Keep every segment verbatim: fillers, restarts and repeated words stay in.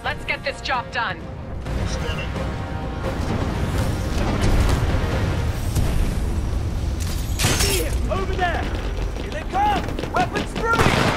Let's get this job done. Standing. See him! Over there! Here they come! Weapons free!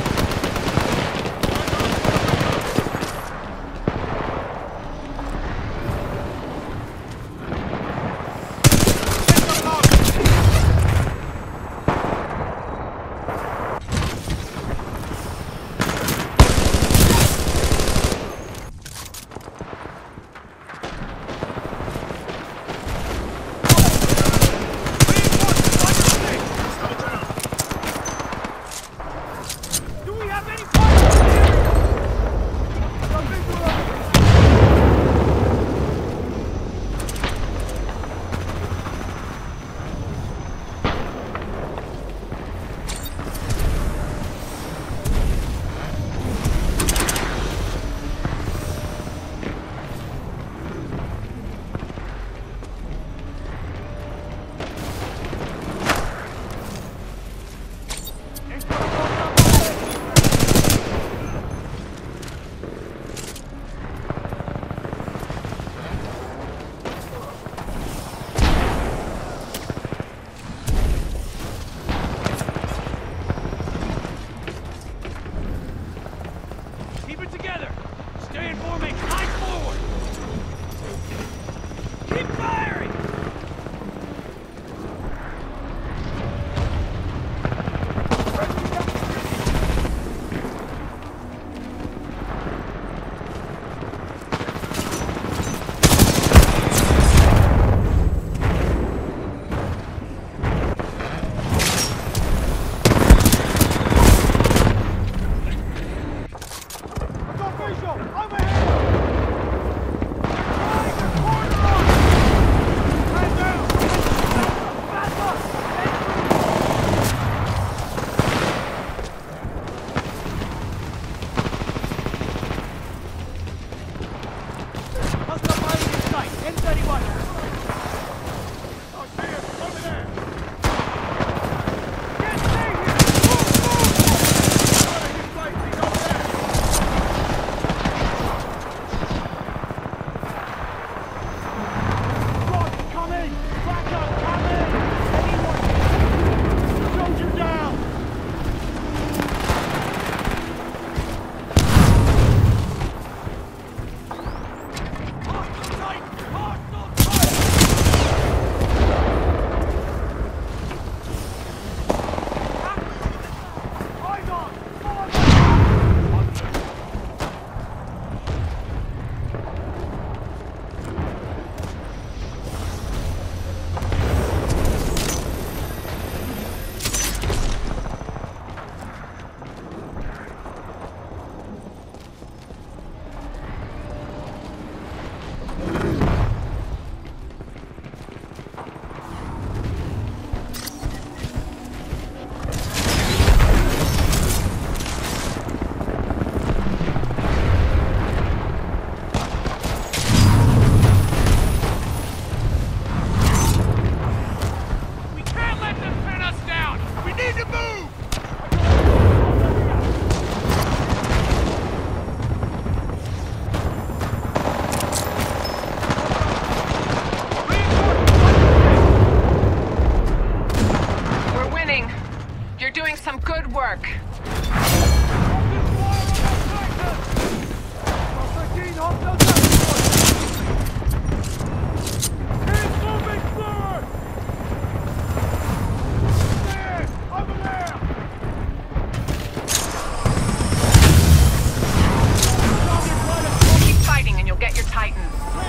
work. Keep fighting and you'll get your Titan.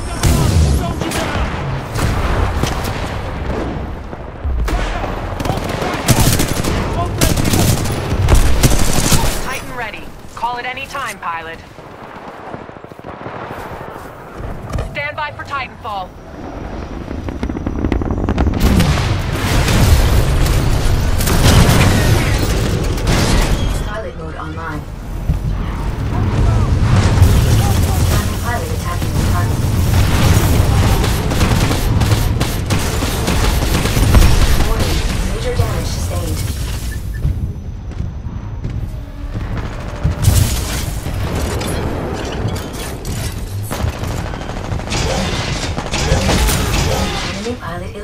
Titan ready. Call at any time, pilot. Stand by for Titanfall. Pilot mode online. Pilot attacking the target. Warning, major damage sustained.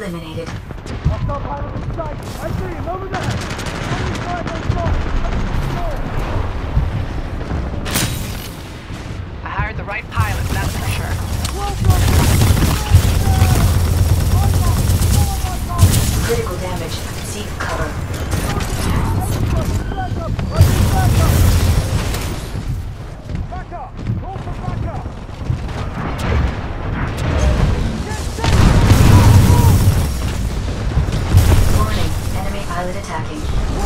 eliminated. Hostile pilot in sight. I see him over there. Only five on top. I hired the right pilot, that's for sure. Critical damage. Seek cover. Back up! I need backup! Back up! Call for backup! Warning. Enemy pilot attacking.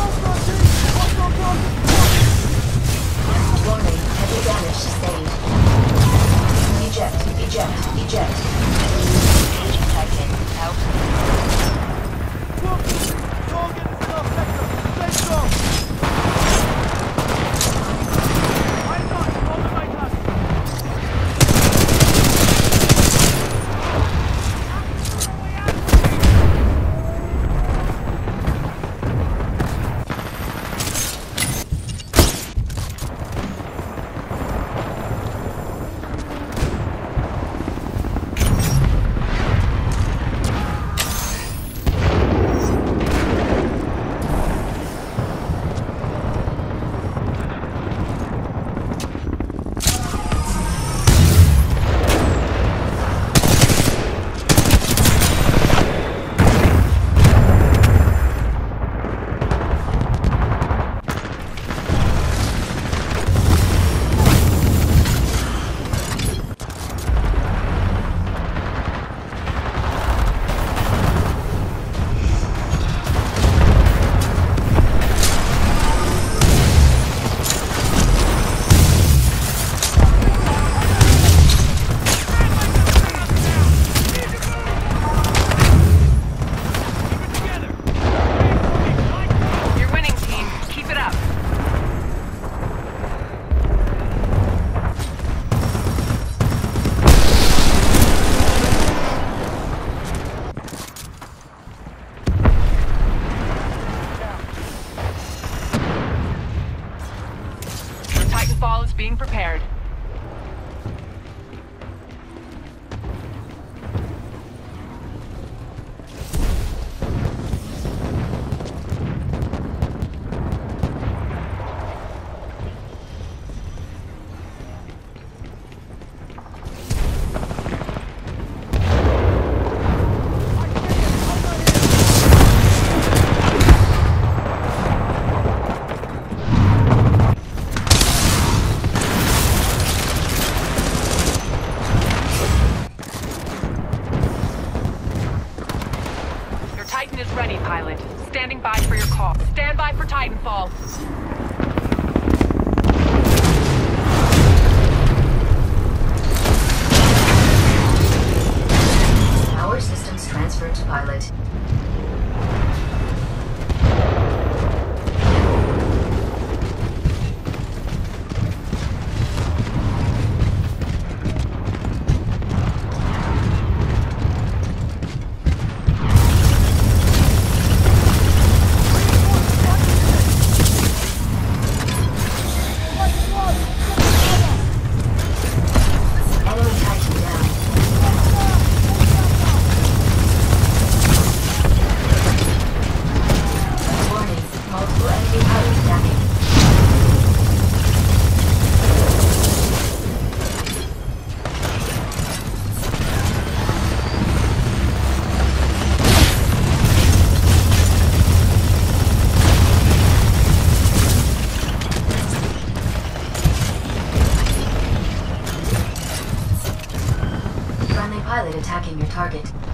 Warning. Heavy damage sustained. Eject. Eject. Eject. Agent Titan. Out. Target is in our sector! Stay strong! I'm not on the mainland! Titanfall is being prepared. Titan is ready, pilot. Standing by for your call. Stand by for Titanfall. Power systems transferred to pilot. Pilot attacking your target.